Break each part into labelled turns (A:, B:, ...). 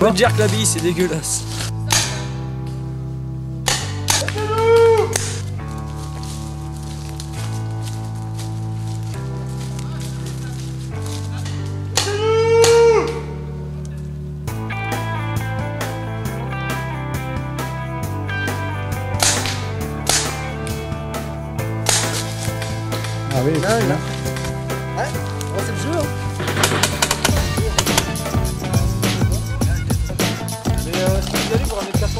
A: peux te dire que la bille c'est dégueulasse.
B: Ah oui,
C: là. Ouais, c'est le jeu. Hein. Mais si vous allez, vous ramenez le carton.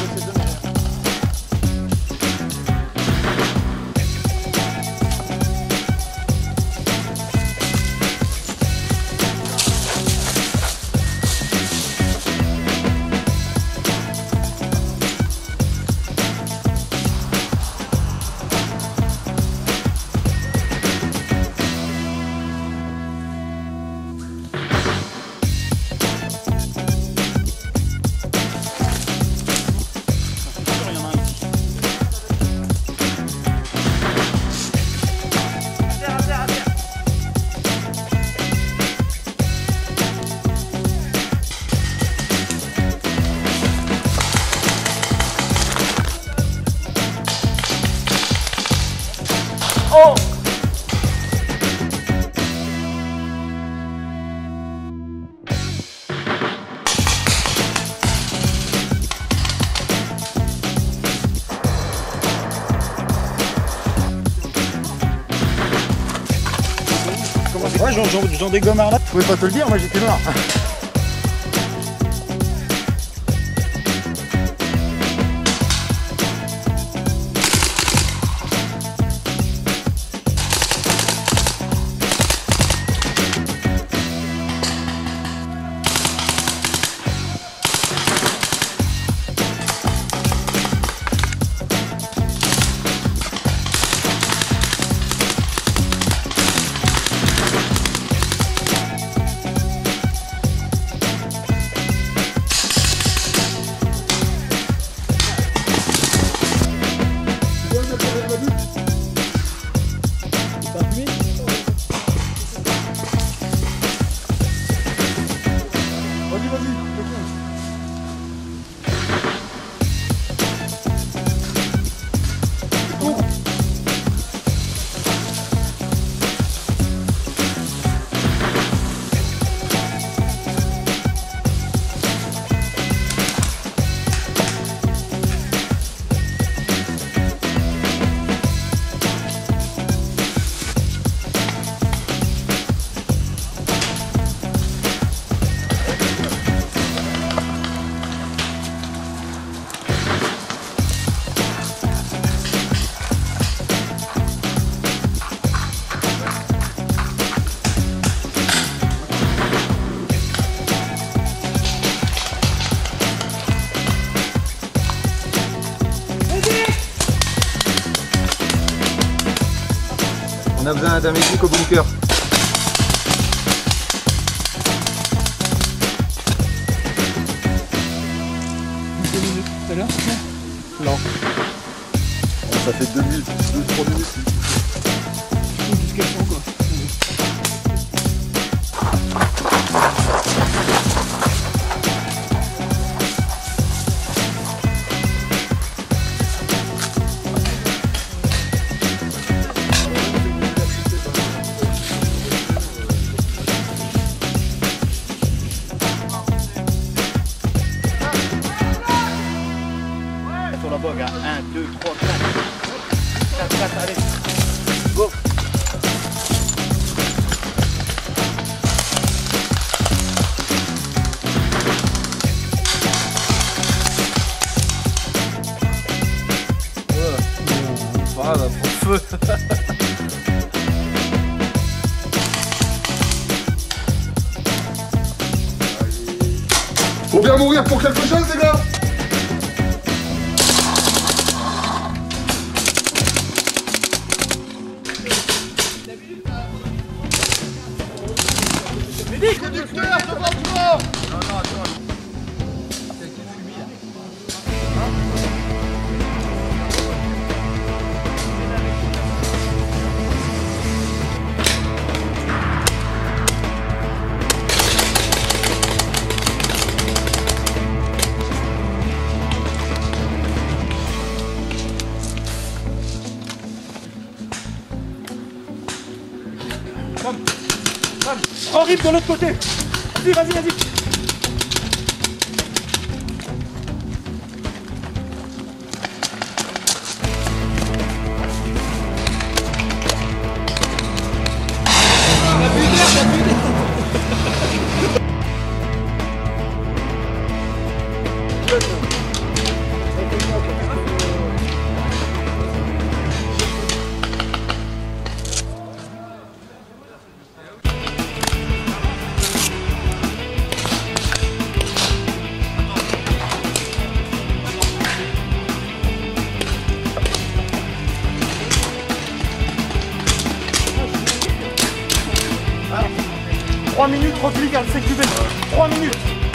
A: Oh!
B: Ouais, j'en dégomme un là. Je pouvais pas te le dire, moi j'étais mort.
D: On a besoin d'un médic au bunker.
B: Tout à l'heure,
D: Non. Ça fait 2-3 minutes.
B: Jusqu'à quand quoi.
C: Sur la bogue, 1, 2, 3, 4. 4, allez. Go.
D: Ah bah pour le feu.
E: Faut bien mourir pour quelque chose, les gars.
C: Médic, conducteur, devant toi.
D: Non, non, attends.
B: en rip de l'autre côté. Vas-y, vas-y, vas-y. « 3 minutes, Rocky, garde CQB. 3 minutes.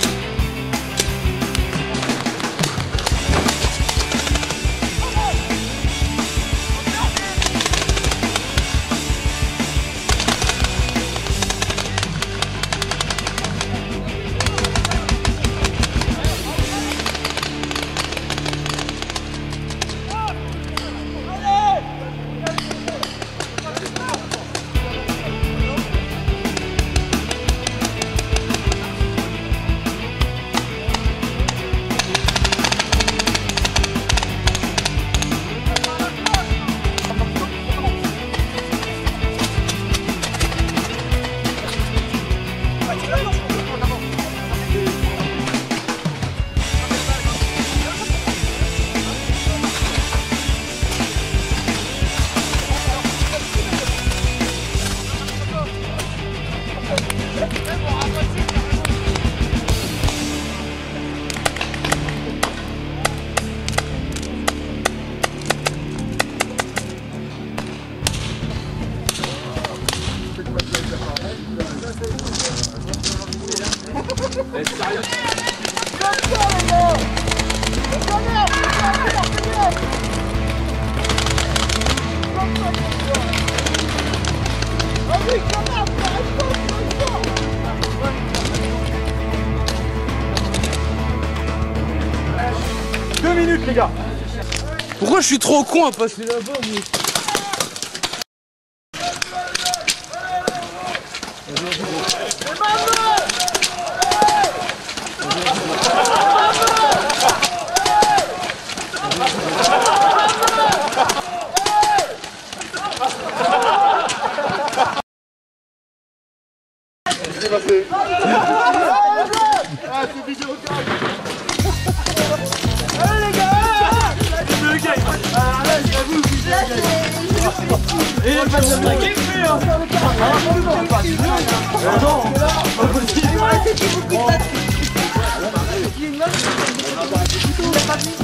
B: Deux minutes les gars.
A: Pourquoi je suis trop con à passer là-bas, moi?
E: Ah, c'est vidéo.
B: Allez les gars. Le gars. Ah là j'avoue. Et il va se traquer plus hein. Non.